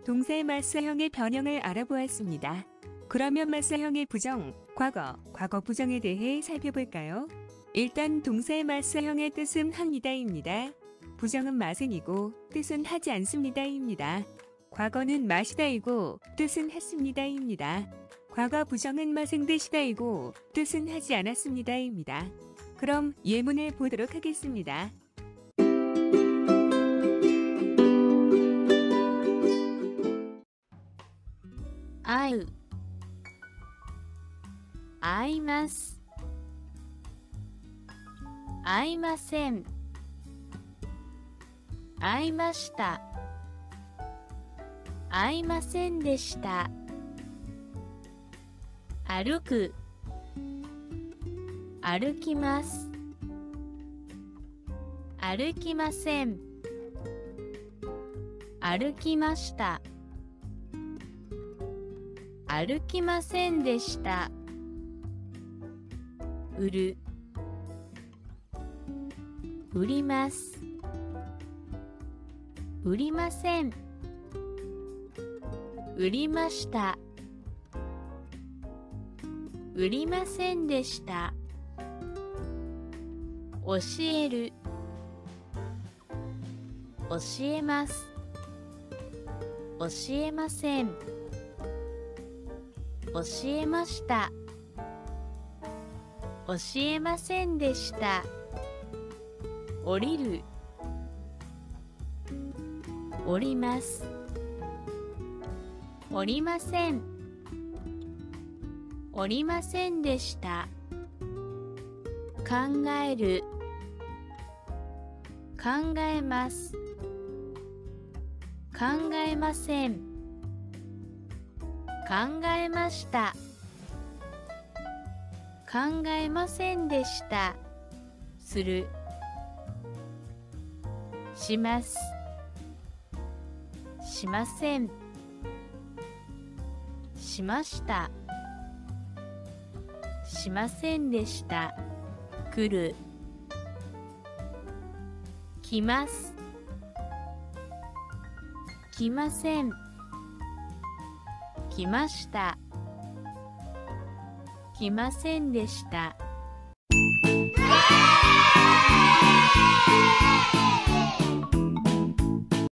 동사의 맞사형의 변형을 알아보았습니다. 그러면 맞사형의 부정, 과거, 과거 부정에 대해 살펴볼까요? 일단 동사의 맞사형의 뜻은 합니다입니다. 부정은 마생이고 뜻은 하지 않습니다입니다. 과거는 마시다이고 뜻은 했습니다입니다. 과거 부정은 마생되시다이고 뜻은 하지 않았습니다입니다. 그럼 예문을 보도록 하겠습니다. 会う、会います、会いません、会いました、会いませんでした。歩く、歩きます、歩きません、歩きました、歩きませんでした。売る、売ります、売りません、売りました、売りませんでした。教える、教えます、教えません、教えました、教えませんでした。降りる、降ります、降りません、降りませんでした。考える、考えます、考えません、考えました、考えませんでした。する、します、しません、しました、しませんでした。来る、来ます、来ません、来ました、来ませんでした。